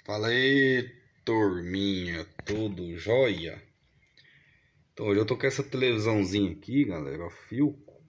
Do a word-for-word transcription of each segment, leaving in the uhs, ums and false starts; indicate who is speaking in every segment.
Speaker 1: Fala aí, turminha, tudo jóia? Então hoje eu tô com essa televisãozinha aqui, galera, ó, Philco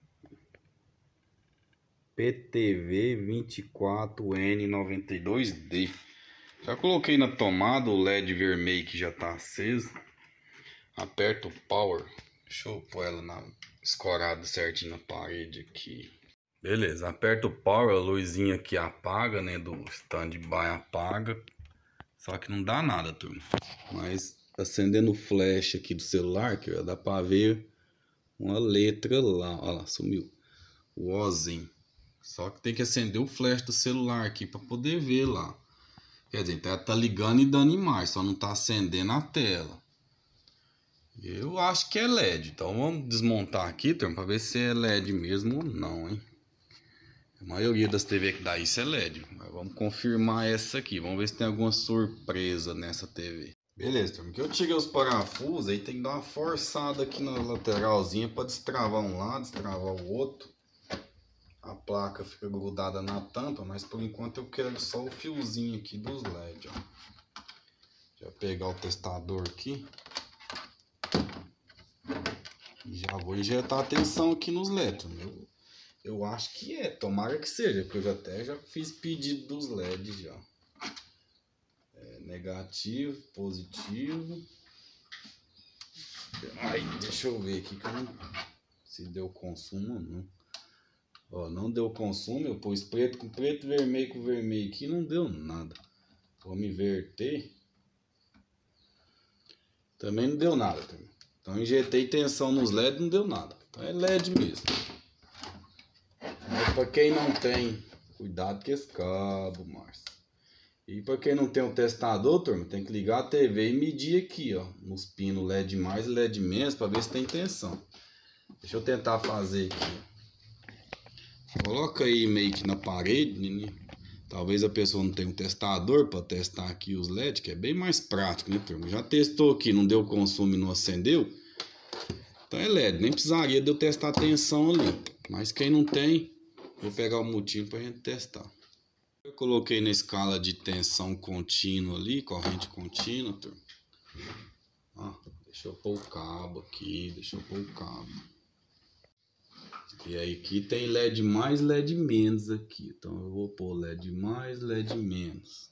Speaker 1: P T V vinte e quatro N noventa e dois D. Já coloquei na tomada o L E D vermelho que já tá aceso. Aperto o power. Deixa eu pôr ela na escorada certinho na parede aqui. Beleza, aperta o power, a luzinha aqui apaga, né, do stand-by apaga. Só que não dá nada, turma. Mas acendendo o flash aqui do celular, que dá pra ver uma letra lá. Olha lá, sumiu. O Ozinho. Só que tem que acender o flash do celular aqui pra poder ver lá. Quer dizer, tá, tá ligando e dando imagem, só não tá acendendo a tela. Eu acho que é L E D. Então vamos desmontar aqui, turma, pra ver se é L E D mesmo ou não, hein. A maioria das T V que dá isso é L E D. Mas vamos confirmar essa aqui. Vamos ver se tem alguma surpresa nessa T V. Beleza, turma. Que eu tirei os parafusos. Aí tem que dar uma forçada aqui na lateralzinha para destravar um lado, destravar o outro. A placa fica grudada na tampa. Mas por enquanto eu quero só o fiozinho aqui dos L E D. Ó. Já pegar o testador aqui. E já vou injetar a tensão aqui nos L E D. Turma. Eu acho que é, tomara que seja, porque eu já até já fiz pedido dos L E Ds já. É, negativo, positivo. Aí, deixa eu ver aqui que eu não, se deu consumo ou não. Ó, não deu consumo, eu pus preto com preto, vermelho com vermelho aqui, não deu nada. Vamos inverter. Também não deu nada, também. Então injetei tensão nos L E D, não deu nada. Então é L E D mesmo. Mas para quem não tem, cuidado com esse cabo, Márcio. E para quem não tem um testador, turma, tem que ligar a T V e medir aqui, ó, nos pinos L E D mais e L E D menos, para ver se tem tensão. Deixa eu tentar fazer aqui. Coloca aí meio que na parede, né? Talvez a pessoa não tenha um testador para testar aqui os L E D, que é bem mais prático, né, turma? Já testou aqui, não deu consumo e não acendeu. Então é L E D, nem precisaria de eu testar a tensão ali. Mas quem não tem, vou pegar o motivo para a gente testar. Eu coloquei na escala de tensão contínua ali, corrente contínua, turma. Ó, deixa eu pôr o cabo aqui, deixa eu pôr o cabo. E aí aqui tem L E D mais, L E D menos aqui. Então eu vou pôr L E D mais, L E D menos.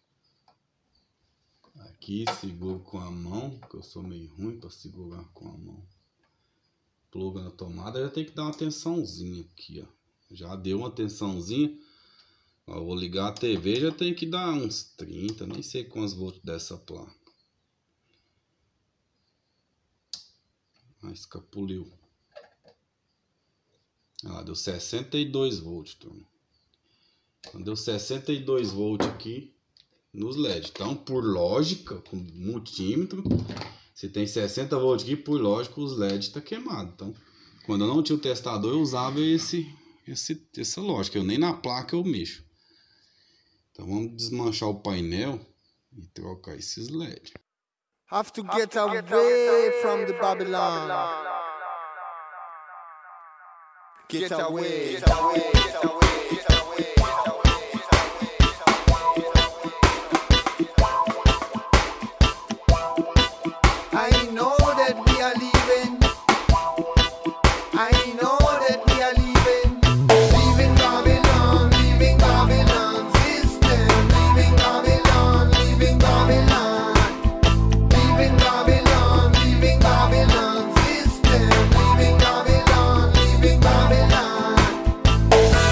Speaker 1: Aqui seguro com a mão, porque eu sou meio ruim para segurar com a mão. Pluga na tomada, já tem que dar uma tensãozinha aqui, ó. Já deu uma tensãozinha. Ó, vou ligar a T V, já tem que dar uns trinta, nem sei quantos volts dessa placa. Ah, escapuliu. Ah, deu sessenta e dois volts, turma. Então deu sessenta e dois volts aqui nos L E D. Então, por lógica, com multímetro, se tem sessenta volts aqui, por lógica, os L E D tá queimado. Então, quando eu não tinha o testador, eu usava esse, esse, essa lógica. Eu nem na placa eu mexo. Então, vamos desmanchar o painel e trocar esses L E D.
Speaker 2: Have to get away from the Babylon. Get away, get away, get away, get away. I know that we are leaving. I know that we are leaving. Leaving Babylon, leaving Babylon system. Leaving Babylon, leaving Babylon. Leaving Babylon, leaving Babylon system. Leaving Babylon, leaving Babylon.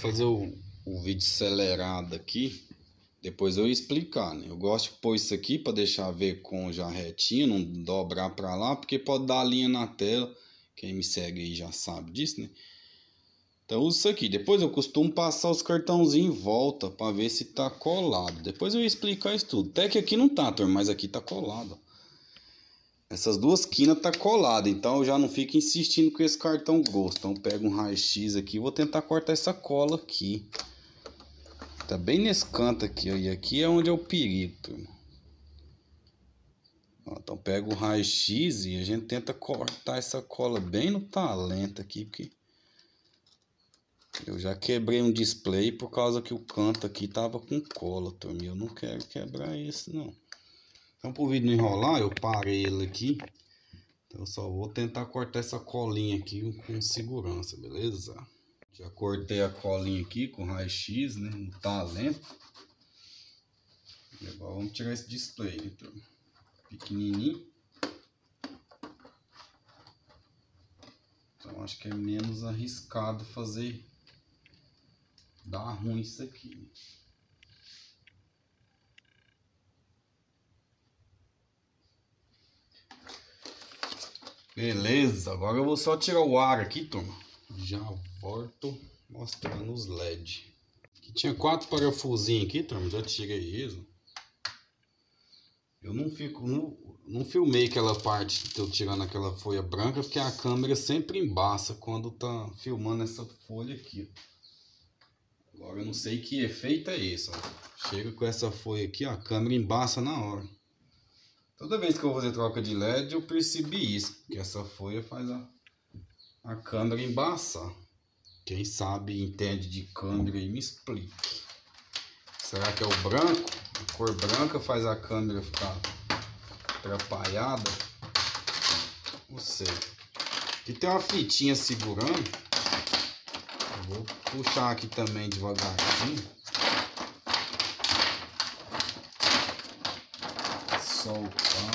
Speaker 1: fazer o, o vídeo acelerado aqui. Depois eu explicar, né? Eu gosto de pôr isso aqui para deixar ver com já retinho, não dobrar para lá, porque pode dar linha na tela. Quem me segue aí já sabe disso, né? Então eu uso isso aqui. Depois eu costumo passar os cartãozinhos em volta para ver se tá colado. Depois eu ia explicar isso tudo. Até que aqui não tá, turma, mas aqui tá colado. Essas duas quinas tá colada, então eu já não fico insistindo com esse cartão grosso. Então eu pego um raio-x aqui e vou tentar cortar essa cola aqui. Tá bem nesse canto aqui, ó, e aqui é onde é o perigo, turma. Ó, então pega o raio-x e a gente tenta cortar essa cola bem no talento aqui, porque eu já quebrei um display por causa que o canto aqui tava com cola, turma. Eu não quero quebrar esse, não. Então, pro vídeo não enrolar, eu parei ele aqui. Então, eu só vou tentar cortar essa colinha aqui com segurança, beleza? Já cortei a colinha aqui com raio-x, né? No talento. E agora vamos tirar esse display, então. Pequenininho. Então, acho que é menos arriscado fazer. Dar ruim isso aqui. Beleza, agora eu vou só tirar o ar aqui, turma. Já volto mostrando os L E D. Aqui tinha quatro parafusinhos aqui, turma. Já tirei eles. Eu não fico, não, não filmei aquela parte que eu tirando aquela folha branca, porque a câmera sempre embaça quando tá filmando essa folha aqui. Agora eu não sei que efeito é esse, ó. Chega com essa folha aqui, ó, a câmera embaça na hora. Toda vez que eu vou fazer troca de L E D, eu percebi isso, que essa folha faz a, a câmera embaçar. Quem sabe entende de câmera aí me explica. Será que é o branco? A cor branca faz a câmera ficar atrapalhada? Não sei. Aqui tem uma fitinha segurando. Eu vou puxar aqui também devagarzinho. Soltar.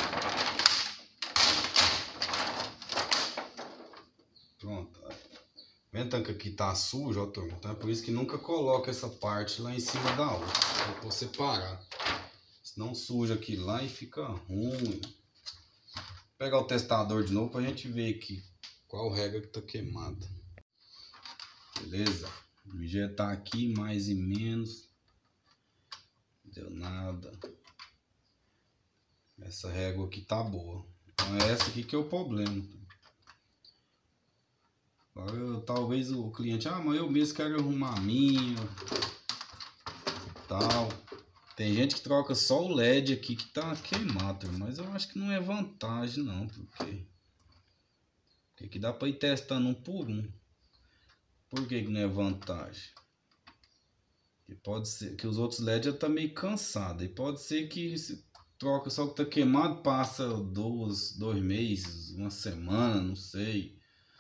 Speaker 1: Pronto. Vendo que aqui tá sujo, ó, turma. Então é por isso que nunca coloca essa parte lá em cima da outra. Eu vou separar. Senão suja aqui lá e fica ruim. Vou pegar o testador de novo pra gente ver aqui qual regra que tá queimada. Beleza? Vou injetar aqui mais e menos. Não deu nada. Essa régua aqui tá boa. Então é essa aqui que é o problema. Agora talvez o cliente, ah, mas eu mesmo quero arrumar a minha. Tal. Tem gente que troca só o L E D aqui que tá queimado, mas eu acho que não é vantagem não, porque porque aqui dá para ir testando um por um. Por que que não é vantagem? Porque pode ser que os outros L E D já tá meio cansado e pode ser que se troca só que tá queimado, passa dois, dois meses, uma semana, não sei.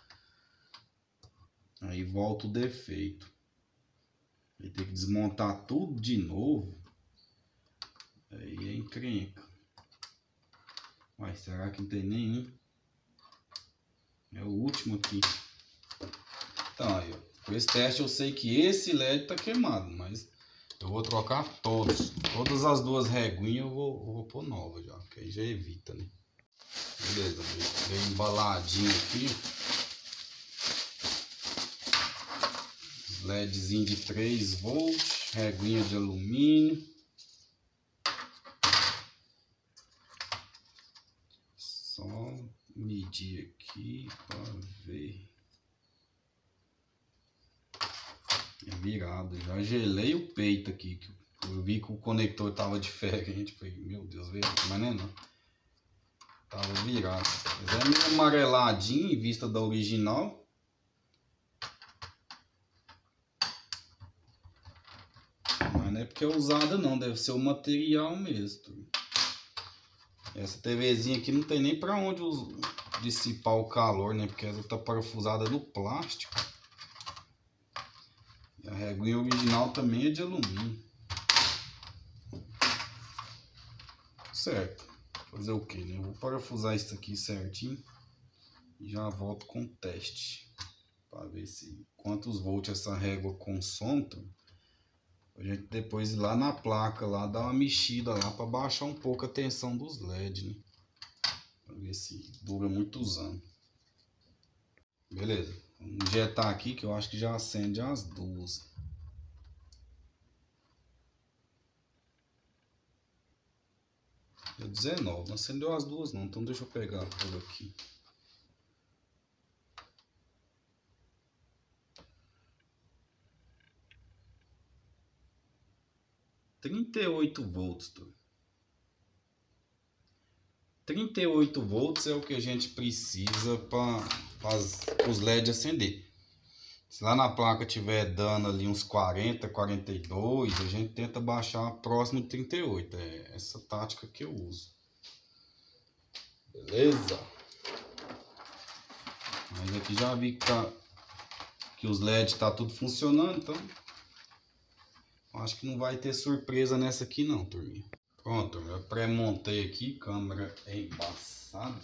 Speaker 1: Aí volta o defeito. Aí tem que desmontar tudo de novo. Aí é encrenca. Mas será que não tem nenhum? É o último aqui. Então aí, ó. Com esse teste eu sei que esse L E D tá queimado, mas eu vou trocar todos. Todas as duas reguinhas eu vou, eu vou pôr nova já, que aí já evita, né? Beleza, veio embaladinho aqui. LEDzinho de três volts, reguinha de alumínio. Só medir aqui para ver. É virado, já gelei o peito aqui, que eu vi que o conector tava diferente. Falei, meu Deus, veio aqui, mas não é não. Tava virado. Mas é meio amareladinho em vista da original. Mas não é porque é usada não, deve ser o material mesmo. Essa TVzinha aqui não tem nem para onde dissipar o calor, né? Porque ela tá parafusada no plástico. E a reguinha original também é de alumínio. Certo. Fazer o que, né? Eu vou parafusar isso aqui certinho e já volto com o teste. para ver se quantos volts essa régua consome, turma. A gente depois ir lá na placa lá dar uma mexida lá para baixar um pouco a tensão dos L E D, né? Para ver se dura muitos anos. Beleza, vamos injetar aqui que eu acho que já acende as duas. Deu dezenove, não acendeu as duas não, então deixa eu pegar por aqui. trinta e oito volts, turma. trinta e oito volts é o que a gente precisa para os L E D acender. Se lá na placa tiver dando ali uns quarenta, quarenta e dois, a gente tenta baixar próximo de trinta e oito. É essa tática que eu uso. Beleza? Mas aqui já vi que, tá, que os L E D tá tudo funcionando, então acho que não vai ter surpresa nessa aqui não, turminha. Pronto, eu pré-montei aqui, câmera embaçada.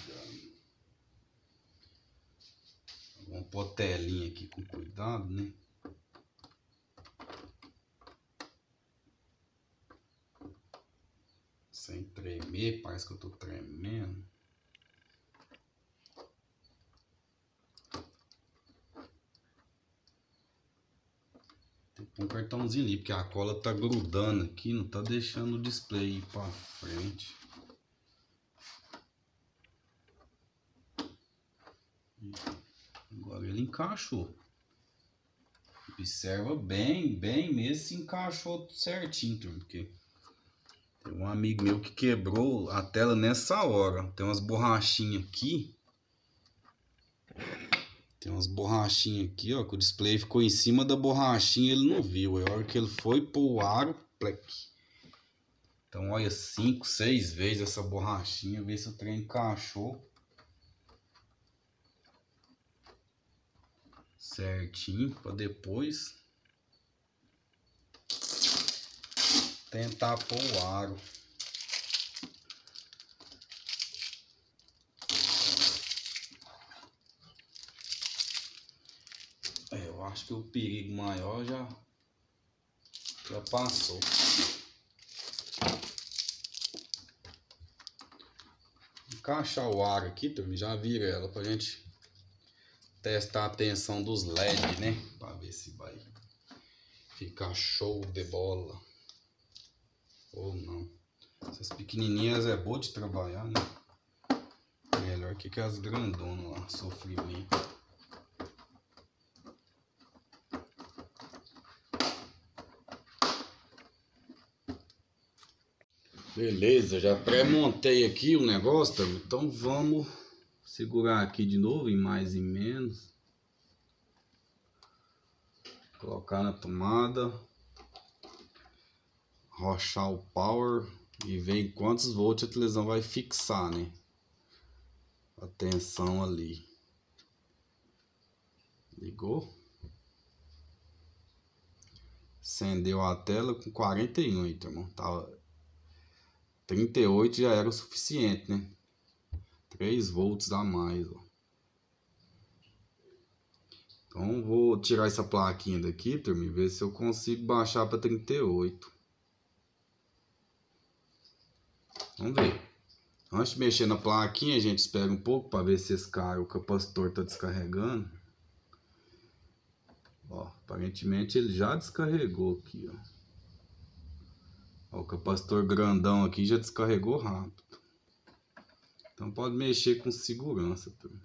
Speaker 1: Vamos pôr a telinha aqui com cuidado, né? Sem tremer, parece que eu tô tremendo. Tem que pôr um cartãozinho ali, porque a cola tá grudando aqui, não tá deixando o display ir pra frente. Agora ele encaixou. Observa bem, bem mesmo se encaixou certinho, turma, porque tem um amigo meu que quebrou a tela nessa hora. Tem umas borrachinhas aqui. Tem umas borrachinhas aqui, ó, que o display ficou em cima da borrachinha, ele não viu. É a hora que ele foi pro aro, plec. Então olha, cinco, seis vezes essa borrachinha, ver se o trem encaixou certinho, para depois tentar pôr o aro. É, eu acho que o perigo maior já, já passou. Encaixar o aro aqui, turma, já vira ela pra gente testar a tensão dos L E D, né? Pra ver se vai ficar show de bola ou não. Essas pequenininhas é boa de trabalhar, né? Melhor que as grandonas lá, sofrimento. Beleza, já pré-montei aqui o negócio, tá? Então vamos segurar aqui de novo em mais e menos. Colocar na tomada. Rochar o power e ver em quantos volts a televisão vai fixar, né? A tensão ali. Ligou. Acendeu a tela com quarenta e um, então, irmão. Tava trinta e oito já era o suficiente, né? três volts a mais, ó. Então vou tirar essa plaquinha daqui, turma, e ver se eu consigo baixar para trinta e oito. Vamos ver. Antes de mexer na plaquinha, a gente espera um pouco para ver se esse cara, o capacitor tá descarregando. Ó, aparentemente ele já descarregou aqui, ó. Ó, o capacitor grandão aqui já descarregou rápido. Então pode mexer com segurança, turma.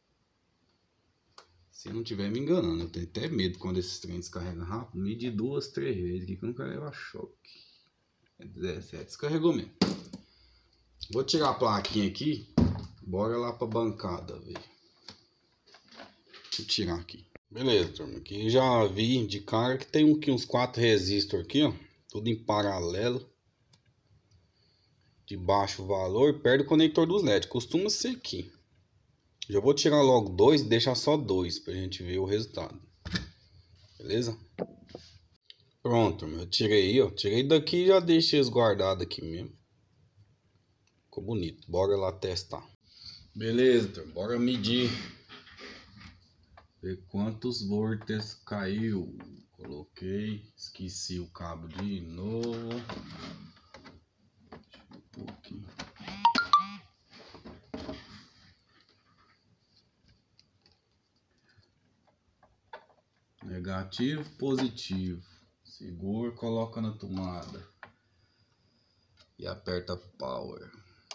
Speaker 1: Se não estiver me enganando, eu tenho até medo quando esses trem descarregam rápido. Medir duas, três vezes aqui que eu não quero levar choque. É dezessete, descarregou mesmo. Vou tirar a plaquinha aqui. Bora lá pra bancada, velho. Deixa eu tirar aqui. Beleza, turma. Aqui já vi de cara que tem aqui uns quatro resistores aqui, ó. Tudo em paralelo. De baixo valor, perto do conector dos L E D. Costuma ser aqui. Já vou tirar logo dois e deixar só dois pra gente ver o resultado. Beleza? Pronto, eu tirei, ó. Tirei daqui e já deixei eles guardados aqui mesmo. Ficou bonito. Bora lá testar. Beleza, turma. Bora medir Ver quantos volts caiu. Coloquei, esqueci o cabo de novo. Deixa eu pôr aqui. Negativo, positivo. Segura, coloca na tomada. E aperta power.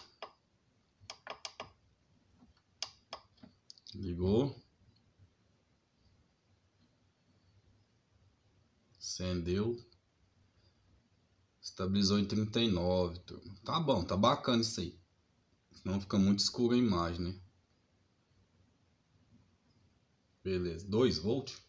Speaker 1: Ligou. Acendeu. Estabilizou em trinta e nove, turma. Tá bom, tá bacana isso aí. Senão fica muito escura a imagem, né? Beleza, dois volts.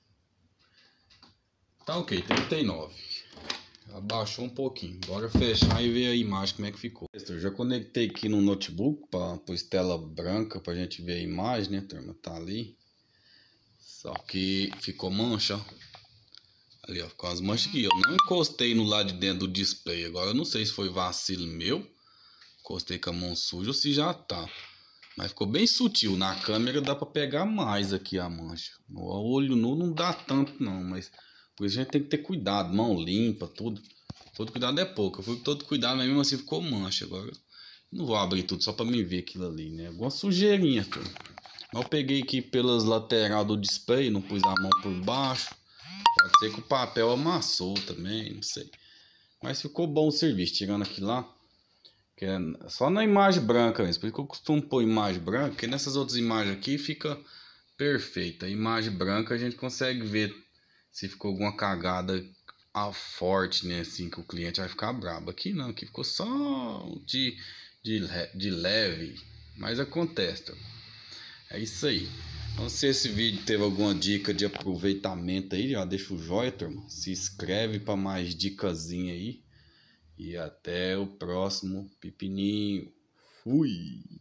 Speaker 1: Tá ok, trinta e nove. Abaixou um pouquinho. Bora fechar e ver a imagem como é que ficou. Eu já conectei aqui no notebook para pôr tela branca pra gente ver a imagem, né, turma? Tá ali. Só que ficou mancha, ó. Ali, ó, ficou as manchas aqui. Eu não encostei no lado de dentro do display. Agora eu não sei se foi vacilo meu. Encostei com a mão suja ou se já tá. Mas ficou bem sutil. Na câmera dá pra pegar mais aqui a mancha. No olho nu não dá tanto não, mas por isso a gente tem que ter cuidado. Mão limpa, tudo. Todo cuidado é pouco. Eu fui com todo cuidado, mas mesmo assim ficou mancha. Agora não vou abrir tudo só pra mim ver aquilo ali, né? Alguma sujeirinha, tudo. Mas eu peguei aqui pelas laterais do display, não pus a mão por baixo. Pode ser que o papel amassou também, não sei. Mas ficou bom o serviço, tirando aqui lá. Que é só na imagem branca mesmo. Por isso que eu costumo pôr imagem branca, porque nessas outras imagens aqui fica perfeita. A imagem branca a gente consegue ver se ficou alguma cagada a forte, né? Assim que o cliente vai ficar brabo. Aqui não, aqui ficou só de, de, de leve. Mas acontece, tá? É isso aí. Então, se esse vídeo teve alguma dica de aproveitamento aí, já deixa o joinha, turma. Se inscreve para mais dicasinha aí. E até o próximo pepininho. Fui!